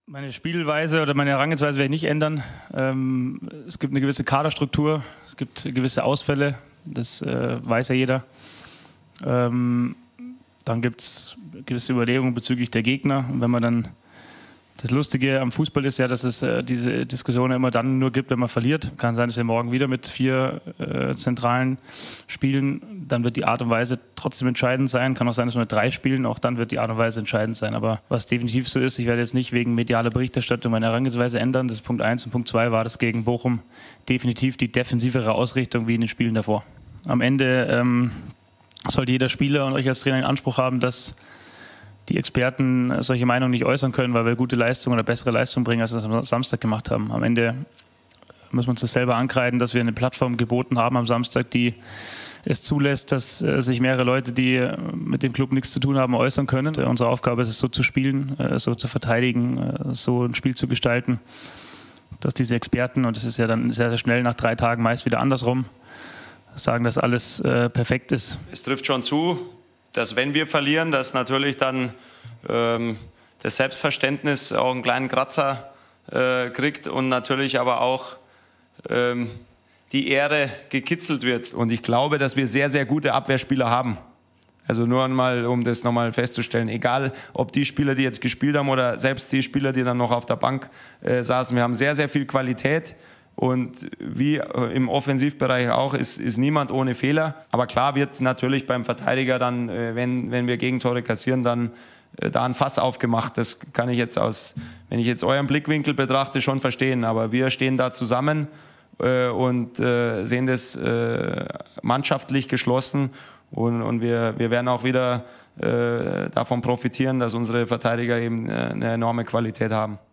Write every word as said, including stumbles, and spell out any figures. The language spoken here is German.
Meine Spielweise oder meine Herangehensweise werde ich nicht ändern. Ähm, es gibt eine gewisse Kaderstruktur, es gibt gewisse Ausfälle, das äh, weiß ja jeder. Ähm, dann gibt es gewisse Überlegungen bezüglich der Gegner. Und wenn man dann das Lustige am Fußball ist ja, dass es äh, diese Diskussion immer dann nur gibt, wenn man verliert. Kann sein, dass wir morgen wieder mit vier äh, Zentralen spielen. Dann wird die Art und Weise trotzdem entscheidend sein. Kann auch sein, dass wir mit drei spielen. Auch dann wird die Art und Weise entscheidend sein. Aber was definitiv so ist, ich werde jetzt nicht wegen medialer Berichterstattung meine Herangehensweise ändern. Das ist Punkt eins. Und Punkt zwei war das gegen Bochum definitiv die defensivere Ausrichtung wie in den Spielen davor. Am Ende ähm, sollte jeder Spieler und euch als Trainer den Anspruch haben, dass die Experten solche Meinungen nicht äußern können, weil wir gute Leistung oder bessere Leistung bringen, als wir es am Samstag gemacht haben. Am Ende müssen wir uns das selber ankreiden, dass wir eine Plattform geboten haben am Samstag, die es zulässt, dass sich mehrere Leute, die mit dem Club nichts zu tun haben, äußern können. Unsere Aufgabe ist es, so zu spielen, so zu verteidigen, so ein Spiel zu gestalten, dass diese Experten, und das ist ja dann sehr, sehr schnell nach drei Tagen meist wieder andersrum, sagen, dass alles perfekt ist. Es trifft schon zu, dass wenn wir verlieren, dass natürlich dann ähm, das Selbstverständnis auch einen kleinen Kratzer äh, kriegt und natürlich aber auch ähm, die Ehre gekitzelt wird. Und ich glaube, dass wir sehr, sehr gute Abwehrspieler haben. Also nur einmal, um das nochmal festzustellen, egal ob die Spieler, die jetzt gespielt haben oder selbst die Spieler, die dann noch auf der Bank äh, saßen, wir haben sehr, sehr viel Qualität. Und wie im Offensivbereich auch, ist, ist niemand ohne Fehler. Aber klar wird natürlich beim Verteidiger dann, wenn, wenn wir Gegentore kassieren, dann da ein Fass aufgemacht. Das kann ich jetzt aus, wenn ich jetzt euren Blickwinkel betrachte, schon verstehen. Aber wir stehen da zusammen äh, und äh, sehen das äh, mannschaftlich geschlossen. Und, und wir, wir werden auch wieder äh, davon profitieren, dass unsere Verteidiger eben eine enorme Qualität haben.